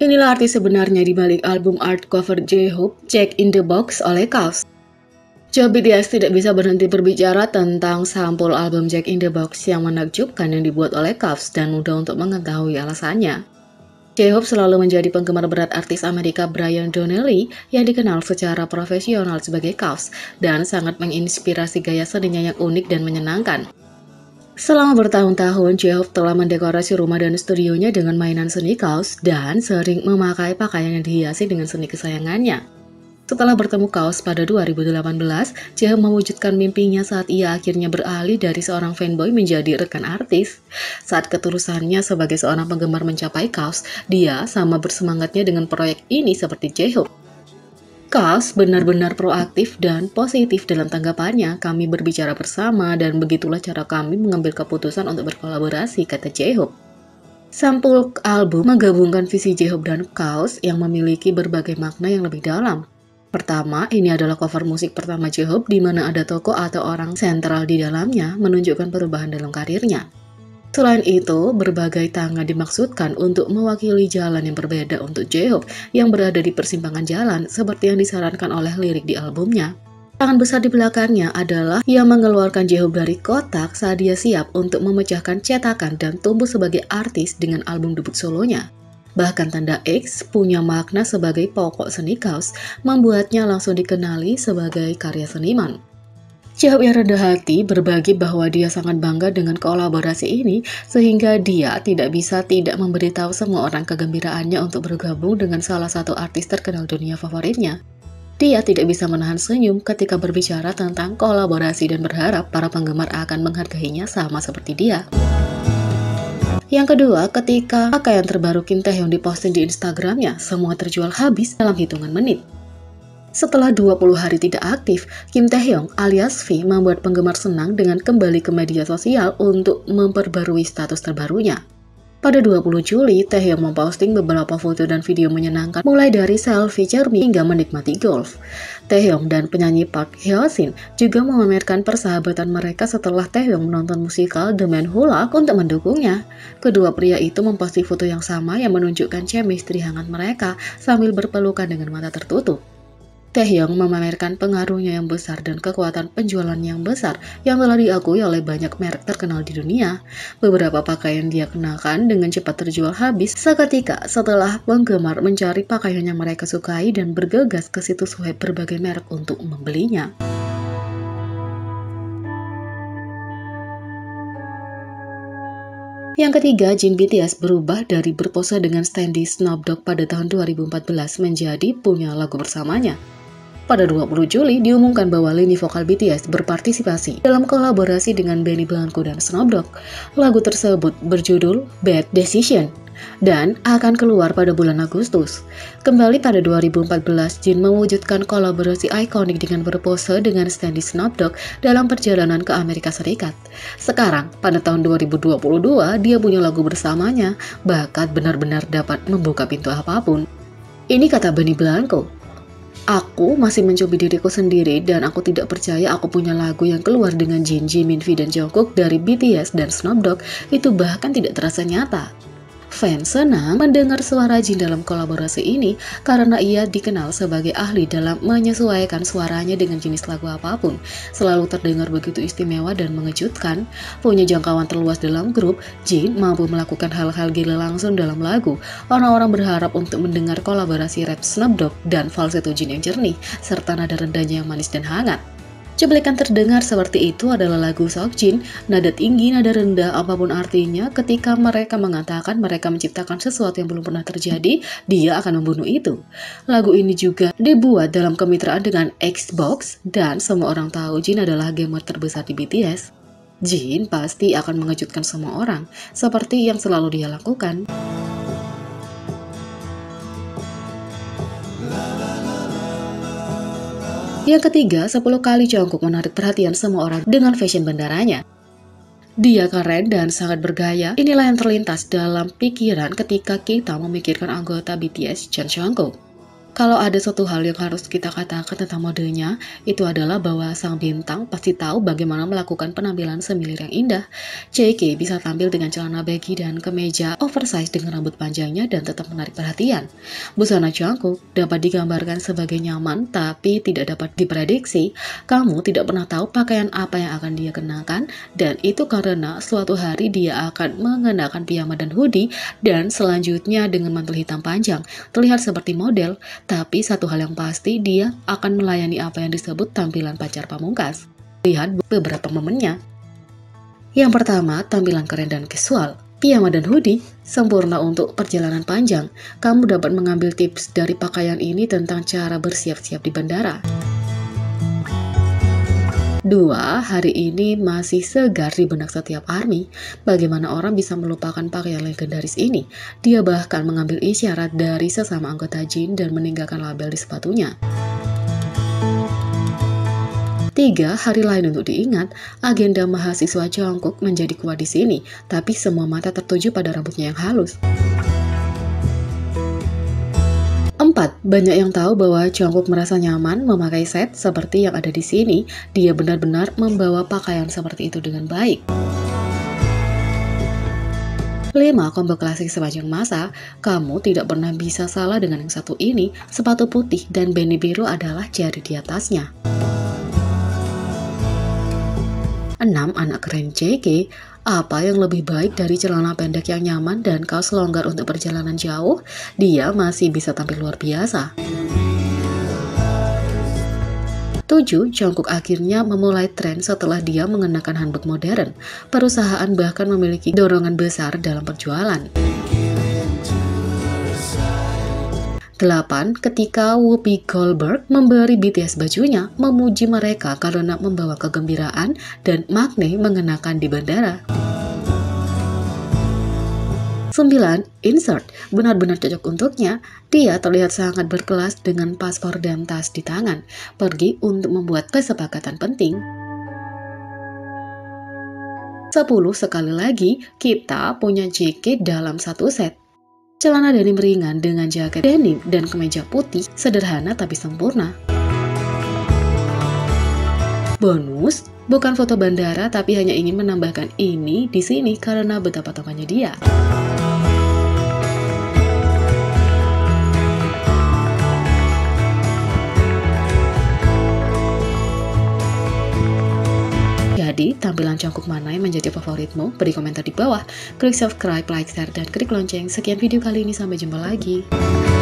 Inilah arti sebenarnya di balik album art cover J-Hope, Check in the Box oleh KAWS. BTS tidak bisa berhenti berbicara tentang sampul album Jack in the Box yang menakjubkan yang dibuat oleh KAWS dan mudah untuk mengetahui alasannya. J-Hope selalu menjadi penggemar berat artis Amerika Brian Donnelly yang dikenal secara profesional sebagai KAWS dan sangat menginspirasi gaya seninya yang unik dan menyenangkan. Selama bertahun-tahun, J-Hope telah mendekorasi rumah dan studionya dengan mainan seni KAWS dan sering memakai pakaian yang dihiasi dengan seni kesayangannya. Setelah bertemu KAWS pada 2018, J-Hope mewujudkan mimpinya saat ia akhirnya beralih dari seorang fanboy menjadi rekan artis. Saat ketulusannya sebagai seorang penggemar mencapai KAWS, dia sama bersemangatnya dengan proyek ini seperti J-Hope. KAWS benar-benar proaktif dan positif dalam tanggapannya. Kami berbicara bersama dan begitulah cara kami mengambil keputusan untuk berkolaborasi, kata J-Hope. Sampul album menggabungkan visi J-Hope dan KAWS yang memiliki berbagai makna yang lebih dalam. Pertama, ini adalah cover musik pertama J-Hope di mana ada tokoh atau orang sentral di dalamnya menunjukkan perubahan dalam karirnya. Selain itu, berbagai tangan dimaksudkan untuk mewakili jalan yang berbeda untuk J-Hope yang berada di persimpangan jalan seperti yang disarankan oleh lirik di albumnya. Tangan besar di belakangnya adalah yang mengeluarkan J-Hope dari kotak saat dia siap untuk memecahkan cetakan dan tumbuh sebagai artis dengan album debut solonya. Bahkan tanda X punya makna sebagai pokok seni KAWS, membuatnya langsung dikenali sebagai karya seniman. J-Hope yang rendah hati berbagi bahwa dia sangat bangga dengan kolaborasi ini sehingga dia tidak bisa tidak memberitahu semua orang kegembiraannya untuk bergabung dengan salah satu artis terkenal dunia favoritnya. Dia tidak bisa menahan senyum ketika berbicara tentang kolaborasi dan berharap para penggemar akan menghargainya sama seperti dia. Yang kedua, ketika pakaian terbaru Kim Taehyung diposting di Instagramnya, semua terjual habis dalam hitungan menit. Setelah 20 hari tidak aktif, Kim Taehyung alias V membuat penggemar senang dengan kembali ke media sosial untuk memperbarui status terbarunya. Pada 20 Juli, Taehyung memposting beberapa foto dan video menyenangkan mulai dari selfie cermin hingga menikmati golf. Taehyung dan penyanyi Park Hyo-shin juga memamerkan persahabatan mereka setelah Taehyung menonton musikal The Man Who Loved untuk mendukungnya. Kedua pria itu memposting foto yang sama yang menunjukkan chemistry hangat mereka sambil berpelukan dengan mata tertutup. Taehyung memamerkan pengaruhnya yang besar dan kekuatan penjualan yang besar yang telah diakui oleh banyak merek terkenal di dunia. Beberapa pakaian dia kenakan dengan cepat terjual habis seketika setelah penggemar mencari pakaian yang mereka sukai dan bergegas ke situs web berbagai merek untuk membelinya. Yang ketiga, Jin BTS berubah dari berpose dengan standee Snoop Dogg pada tahun 2014 menjadi punya lagu bersamanya. Pada 20 Juli diumumkan bahwa lini vokal BTS berpartisipasi dalam kolaborasi dengan Benny Blanco dan Snoop Dogg. Lagu tersebut berjudul Bad Decision dan akan keluar pada bulan Agustus. Kembali pada 2014, Jin mewujudkan kolaborasi ikonik dengan berpose dengan standee Snoop Dogg dalam perjalanan ke Amerika Serikat. Sekarang, pada tahun 2022, dia punya lagu bersamanya, bahkan benar-benar dapat membuka pintu apapun. Ini kata Benny Blanco. Aku masih mencoba diriku sendiri dan aku tidak percaya aku punya lagu yang keluar dengan Jin, Jimin, V, dan Jungkook dari BTS dan Snoop Dogg itu bahkan tidak terasa nyata. Fans senang mendengar suara Jin dalam kolaborasi ini karena ia dikenal sebagai ahli dalam menyesuaikan suaranya dengan jenis lagu apapun. Selalu terdengar begitu istimewa dan mengejutkan. Punya jangkauan terluas dalam grup, Jin mampu melakukan hal-hal gila langsung dalam lagu. Orang-orang berharap untuk mendengar kolaborasi rap Snoop Dogg dan falsetto Jin yang jernih, serta nada rendahnya yang manis dan hangat. Cuplikan terdengar seperti itu adalah lagu Seokjin, nada tinggi, nada rendah, apapun artinya ketika mereka mengatakan mereka menciptakan sesuatu yang belum pernah terjadi, dia akan membunuh itu. Lagu ini juga dibuat dalam kemitraan dengan Xbox dan semua orang tahu Jin adalah gamer terbesar di BTS. Jin pasti akan mengejutkan semua orang, seperti yang selalu dia lakukan. Yang ketiga, 10 kali Jungkook menarik perhatian semua orang dengan fashion bandaranya. Dia keren dan sangat bergaya, inilah yang terlintas dalam pikiran ketika kita memikirkan anggota BTS Jungkook. Kalau ada suatu hal yang harus kita katakan tentang modenya, itu adalah bahwa sang bintang pasti tahu bagaimana melakukan penampilan semilir yang indah. JK bisa tampil dengan celana baggy dan kemeja oversize dengan rambut panjangnya dan tetap menarik perhatian. Busana Jungkook dapat digambarkan sebagai nyaman, tapi tidak dapat diprediksi. Kamu tidak pernah tahu pakaian apa yang akan dia kenakan, dan itu karena suatu hari dia akan mengenakan piyama dan hoodie, dan selanjutnya dengan mantel hitam panjang, terlihat seperti model. Tapi satu hal yang pasti, dia akan melayani apa yang disebut tampilan pacar pamungkas. Lihat beberapa momennya. Yang pertama, tampilan keren dan casual. Piyama dan hoodie sempurna untuk perjalanan panjang. Kamu dapat mengambil tips dari pakaian ini tentang cara bersiap-siap di bandara. 2. Hari ini masih segar di benak setiap ARMY. Bagaimana orang bisa melupakan pakaian legendaris ini? Dia bahkan mengambil isyarat dari sesama anggota Jin dan meninggalkan label di sepatunya. 3. Hari lain untuk diingat. Agenda mahasiswa Jungkook menjadi kuat di sini, tapi semua mata tertuju pada rambutnya yang halus. 4. Banyak yang tahu bahwa Jungkook merasa nyaman memakai set seperti yang ada di sini. Dia benar-benar membawa pakaian seperti itu dengan baik. 5. Combo klasik sepanjang masa. Kamu tidak pernah bisa salah dengan yang satu ini. Sepatu putih dan beanie biru adalah jari di atasnya. 6. Anak keren JK. Apa yang lebih baik dari celana pendek yang nyaman dan kaos longgar untuk perjalanan jauh? Dia masih bisa tampil luar biasa. 7. Jungkook akhirnya memulai tren setelah dia mengenakan hanbok modern. Perusahaan bahkan memiliki dorongan besar dalam penjualan. 8. Ketika Whoopi Goldberg memberi BTS bajunya, memuji mereka karena membawa kegembiraan dan makna mengenakan di bandara. 9. Insert benar-benar cocok untuknya. Dia terlihat sangat berkelas dengan paspor dan tas di tangan, pergi untuk membuat kesepakatan penting. 10. Sekali lagi, kita punya JK dalam satu set. Celana denim ringan dengan jaket denim dan kemeja putih, sederhana tapi sempurna. Bonus, bukan foto bandara tapi hanya ingin menambahkan ini di sini karena betapa tampannya dia. Jadi, tampilan Jungkook mana yang menjadi favoritmu? Beri komentar di bawah. Klik subscribe, like, share, dan klik lonceng. Sekian video kali ini, sampai jumpa lagi.